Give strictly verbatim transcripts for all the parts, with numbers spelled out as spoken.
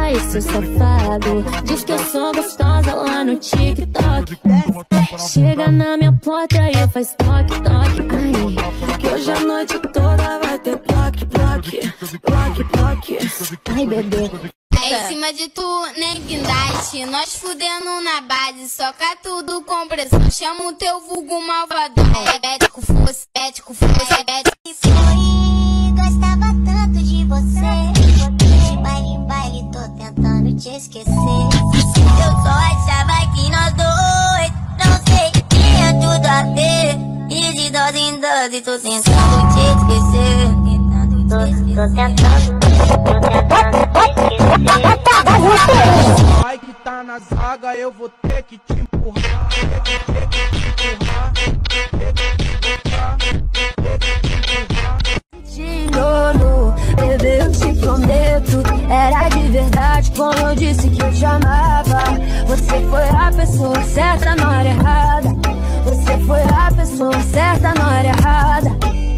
Ai, seu safado, diz que eu sou gostosa lá no TikTok. Chega na minha porta e faz toque, toque. Ai, que hoje a noite toda vai ter toque, toque, toque, toque. Ai, bebê. É em cima de tu, nem guindaste. Nós fudendo na base, soca tudo com pressão. Chama o teu vulgo malvadão. É bético fosse, bético fosse, é bético. Foi, gostava tanto de você. De baile em baile, tô tentando te esquecer. Eu só achava que nós dois, não sei, tinha tudo a ver. E de dose em dose, tô tentando te esquecer. Tô, tô tentando, tô tentando te esquecer. Vai que tá na zaga, eu vou ter que te empurrar. Ter que te empurrar, ter que te empurrar, ter que te empurrar. Tirolo, bebê, eu te prometo, era de verdade quando eu disse que eu te amava. Você foi a pessoa certa na hora errada. Você foi a pessoa certa na hora errada.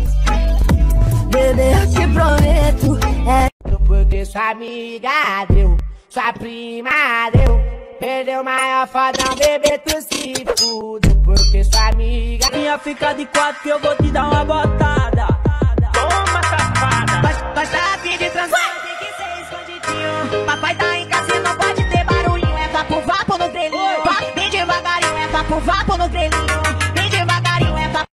Bebê, eu te prometo, é... Porque sua amiga deu, sua prima deu, perdeu o maior fodão, bebê, tu se fudeu. Porque sua amiga minha fica de quatro que eu vou te dar uma botada. Toma, safada. Gosta assim de transar, tem que ser escondidinho. Papai tá em casa e não pode ter barulhinho. É vapo, vapo no trelinho. Vem devagarinho, é vapo, vapo no trelinho. Vem devagarinho, é vapo.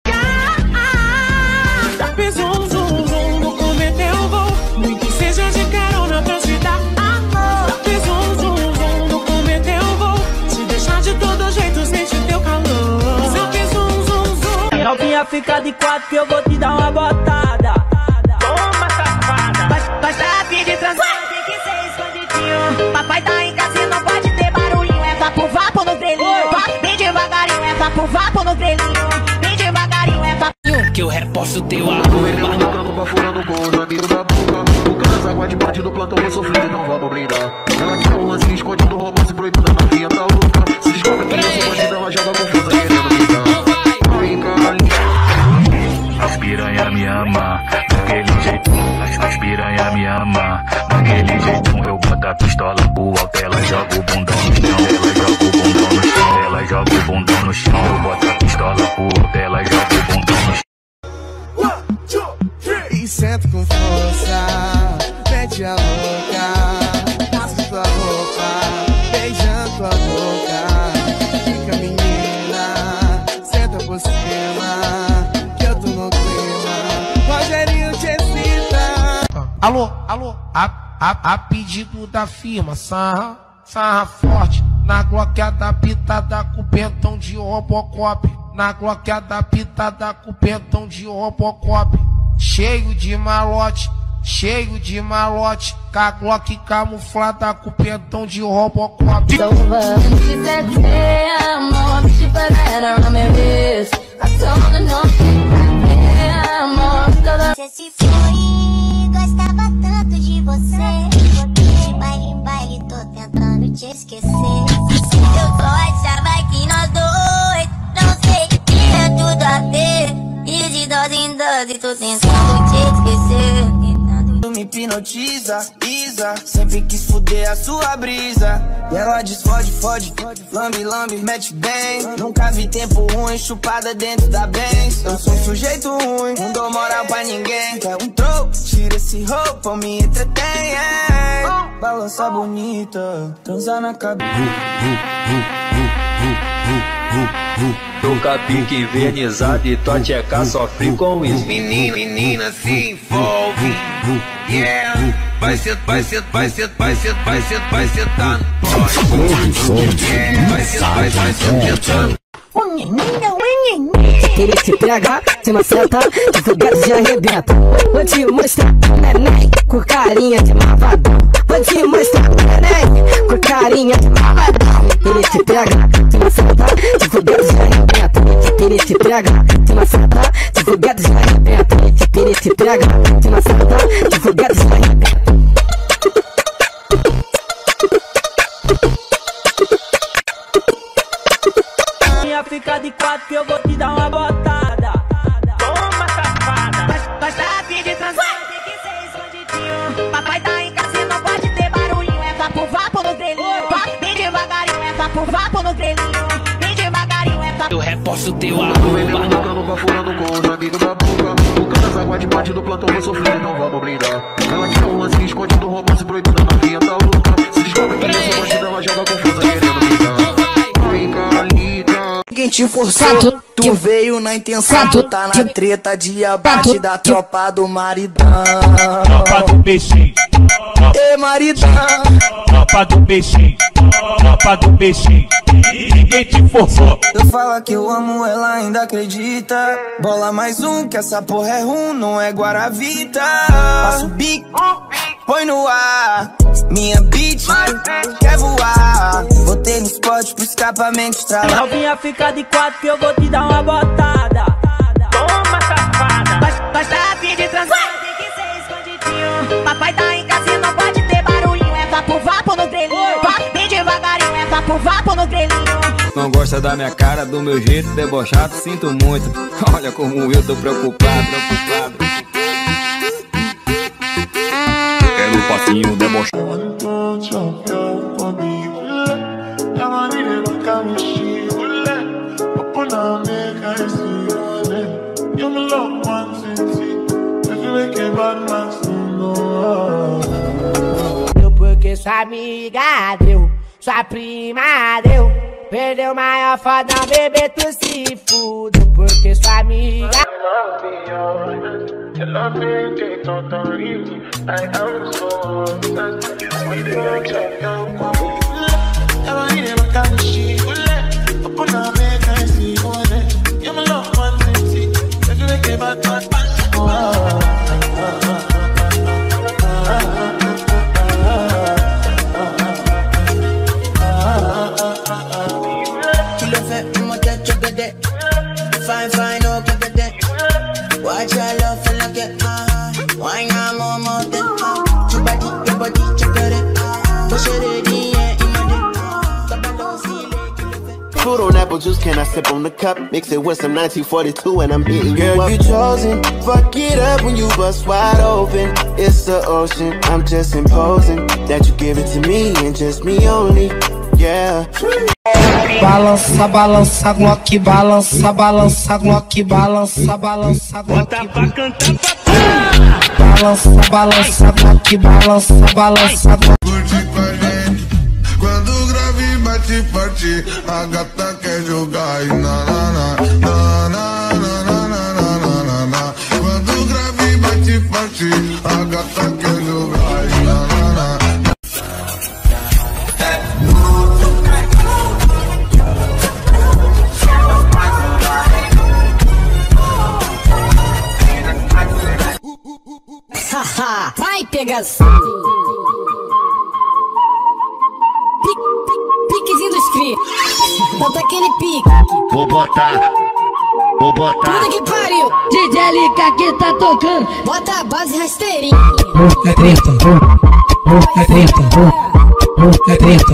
Já fiz um zoom, zoom, vou cometer um voo. Nem que seja de carona pra te dar amor. Já fiz um zoom, zoom, vou cometer um voo. Te deixar de todo jeito, sente teu calor. Já fiz um zoom, zoom. Novinha fica de quatro que eu vou te dar uma botada. Toma, safada. Gosta assim de transar, tem que ser escondidinho. Papai tá em casa e não pode ter barulhinho. É vapo, vapo no trelinho. Vem devagarinho, é vapo, vapo no trelinho. Vem devagarinho, é vapo. Que eu reposto teu arroba. No campo, bafurando com os amigos da boca. O cara água de parte do plantão, vou sofrer, então vamos brindar. Ela quer um lance escondido, romance proibido, na novinha tá louca. Se descobre que eu sou bandida, ela joga confusa, querendo brincar. Vem cá, as piranha me ama, daquele jeito. As, as piranha me ama, daquele jeito. Eu boto a pistola pro alto, ela joga o bundão no chão. Ela joga o bundão no chão, ela joga o bundão no chão. Eu boto a pistola pro alto, ela joga o bundão no chão. E senta com força, mete a louca, rasga tua roupa, beijando tua boca. Fica menina, senta por cima, que eu tô no clima. Rogerinho te excita. Alô, alô, a, a, a pedido da firma, sarra, sarra forte. Na gloqueada pitada com pentão de Robocop. Na gloqueada pitada com pentão de Robocop. Cheio de malote, cheio de malote. Com a Glock camuflada com pentão de Robocop. So vamos te dizer, amor, te pegar na minha vez. A toda noite, amor, toda... Você se foi, gostava tanto de você. De baile em baile, tô tentando te esquecer. Eu só achava que nós dois, não sei, tinha tudo a ver. E de dose em dose, tô tentando te esquecer. Tu me hipnotiza, Isa. Sempre quis fuder a sua brisa. E ela diz fode, fode, lambe, lambe, mete bem. Nunca vi tempo ruim, chupada dentro da Benz. Eu sou um sujeito ruim, não dou moral pra ninguém. Quer um troco, tira esse roupa, me entretém, é. Balança bonita, transa na cabeça. Toca pique invernizado e tua tcheca sofre com isso. menina, menina se envolve. Yeah, vai ser, vai ser, vai ser, vai ser, vai ser, vai ser, tá no yeah, vai ser, vai ser, vai ser, tá. Ele te pega, te maceta, de foguete te arrebenta. Vou te mostrar, neném, com carinha de malvadão. Vou te mostrar, neném, com carinha de malvadão. Ele te pega, te maceta, de foguete te arrebenta. Ele te pega, te maceta, de foguete te arrebenta. Ele te pega, te maceta, de foguete te arrebenta. Fica de quatro que eu vou te dar uma botada. Toma, safada. Gosta assim de transar, tem que ser escondidinho. Papai tá em casa e não pode ter barulhinho. É vapo, posto teu arroba. Tô vendendo, tocando, bafurando com os amigos da boca. O cara das águas bate do plantão, vou sofrer, então vamos brindar. Ela tinha um lance escondido, romance proibido na vinha da louca. Se descobre que eu sou bandida, ela joga confusa querendo brincar. Vem cá, Anitta. Ninguém te forçou, tu veio na intenção, tu tá na treta de abate da tropa do maridão. Tropa do B X, Ê maridão, tropa do B X, tropa do B X, ninguém te forçou. eu falo que eu amo, ela ainda acredita. Bola mais um, que essa porra é rum, não é Guaravita. Passa o bico, põe no ar, minha bitch quer voar. Botei no spot pro escapamento estralar. Novinha, fica de quatro que eu vou te dar uma botada. Toma, safada. Gosta afim de transar, tem que ser escondidinho. Papai tá em casa e não pode ter barulhinho. É vapo, vapo no grelhinho. Bem devagarinho, é vapo, vapo no grelhinho. Não gosta da minha cara, do meu jeito debochado, sinto muito. Olha como eu tô preocupado, preocupado. Quero um passinho debochado. Deu porque sua amiga deu, sua prima deu. Perdeu maior fodão, bebê, tu se fudeu. Porque sua amiga fine, fine, oh, get that. Watch your love for like it, uh why not more, more than, uh your body, your body, check it, push it in, yeah, in my dick. Fruit on apple juice, can I sip on the cup? Mix it with some nineteen forty-two and I'm hitting you up. Girl, you chosen, fuck it up when you bust wide open. It's the ocean, I'm just imposing that you give it to me and just me only, yeah. Balança, balança, Glock, balança, balança, Glock, balança, balança, Glock. Balança, balança, Glock, balança, balança, Glock. Curte com a gente, quando o grave bate forte, a gata quer jogar e na na na na na na na na na na. Quando o grave bate forte, a gata quer jogar e na na na. Vai pegação. Piquezinho dos cri. Bota aquele pique. Vou botar, vou botar. Puta que pariu. D J L K que tá tocando. Bota a base rasteirinha. É treta, é treta, é treta.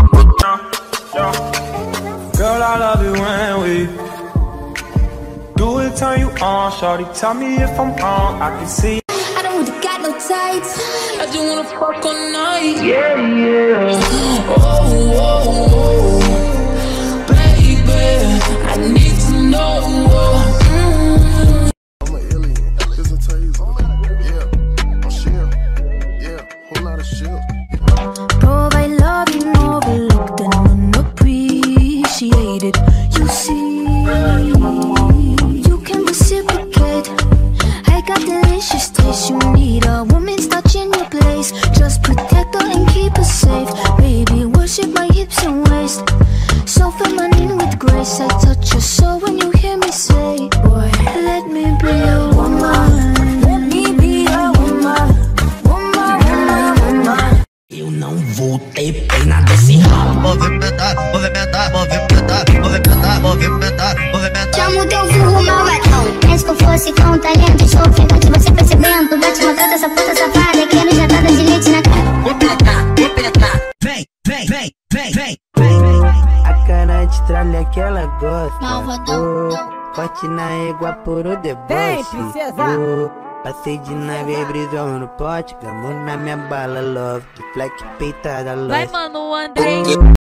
Girl, I love it when we do it, turn you on. Shorty, tell me if I'm wrong. I can see. Got no tights, I just wanna fuck all night. Yeah, yeah. Oh, oh, oh, baby, I need to know. Mm. I'm an alien, it's a taser. Yeah, I'm chill. Yeah, whole lot of shit. Provide love you overlooked and unappreciated. You see, you can reciprocate. I got delicious taste. You need a woman's touch in your place. Just protect her and keep her safe. Baby, worship my hips and waist. So feminine with grace. I touch your soul when you hear me say, boy, let me be a woman. Let me be a woman. Woman, woman, woman. Eu não vou ter pena desse ramo. Movimentar, movimentar, movimentar, movimentar, movimentar, movimentar. Chama o teu vulgo malvadão. Pensa que eu fosse com talento. Estou ofegante, você percebendo. Vai te matar essa puta safada. Quero jatada de leite na cara. Vou petar, vou petar. Vem, vem, vem, vem, vem, vem. A cara de tralha que ela gosta. Malvadão. Oh, forte na égua, puro deboche. Vem, princesa. Oh, passei de nave, brisou no pote. Glamour na minha bala, love. De fleck peitada, love. Vai, mano, o Andrei.